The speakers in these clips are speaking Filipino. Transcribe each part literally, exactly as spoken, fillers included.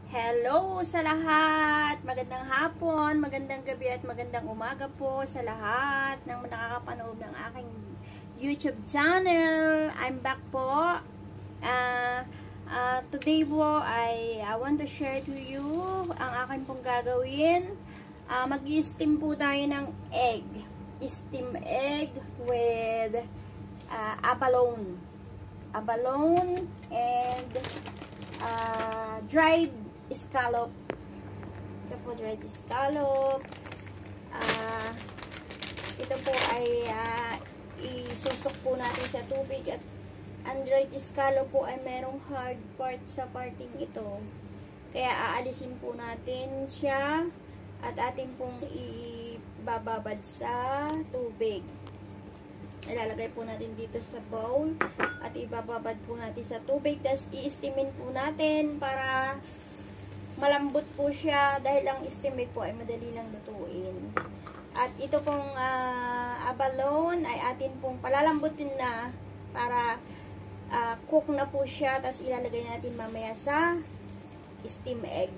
Hello sa lahat! Magandang hapon, magandang gabi at magandang umaga po sa lahat ng nakakapanood ng aking YouTube channel. I'm back po. Uh, uh, today po, I, I want to share to you ang aking pong gagawin. Uh, Mag-steam po tayo ng egg. Steam egg with uh, abalone. Abalone and uh, dried scallop. Ito po, dried scallop. Uh, ito po ay uh, isusok po natin sa tubig at ang dried scallop po ay merong hard part sa parting ito. Kaya aalisin po natin siya at atin pong ibababad sa tubig. Ilalagay po natin dito sa bowl at ibababad po natin sa tubig. Tapos i-steamin po natin para malambot po siya dahil ang steam egg po ay madali lang lutuin. At ito pong uh, abalone ay atin pong palalambutin na para uh, cook na po siya. Tapos ilalagay natin mamaya sa steam egg.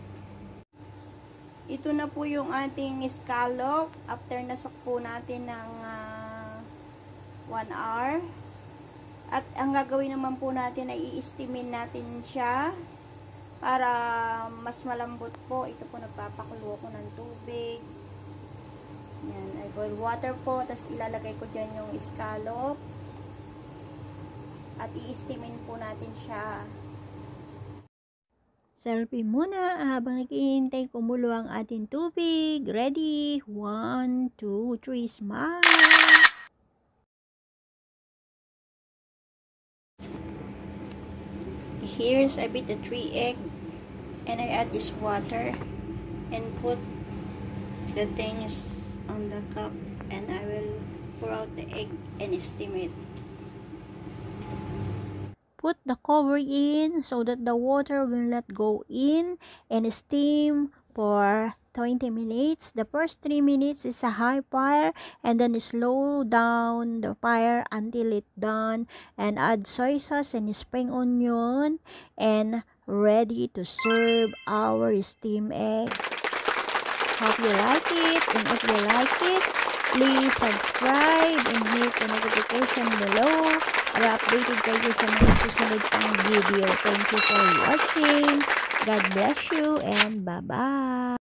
Ito na po yung ating scallop after nasok po natin ng uh, one hour. At ang gagawin naman po natin ay i-steamin natin siya para mas malambot po. Ito po, nagpapakulo ko ng tubig. Yan, I boil water po. Tapos ilalagay ko dyan yung scallop. At i-steamin po natin siya. Selfie muna habang naghihintay kumulo ang ating tubig. Ready? One, two, three, smile! Here's I beat the three egg and I add this water and put the things on the cup and I will pour out the egg and steam it. Put the cover in so that the water will not go in and steam for twenty minutes. The first three minutes is a high fire and then slow down the fire until it done and add soy sauce and spring onion and ready to serve our steam egg. Hope you like it, and if you like it, please subscribe and hit the notification below para updated kayo sa mga susunod pang video. Thank you for watching. God bless you and bye-bye.